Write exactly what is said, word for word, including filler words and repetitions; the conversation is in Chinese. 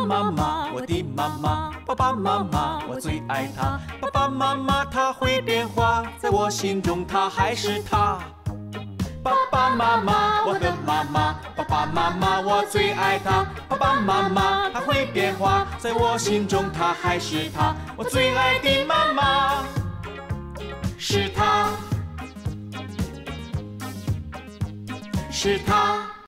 爸妈妈，我的妈妈，爸爸妈妈，我最爱她。爸爸妈妈他会变化，在我心中他还是他。爸爸妈妈，我的妈妈，爸爸妈妈我最爱她。爸爸妈妈他会变化，在我心中他还是他。我最爱的妈妈是她，是她。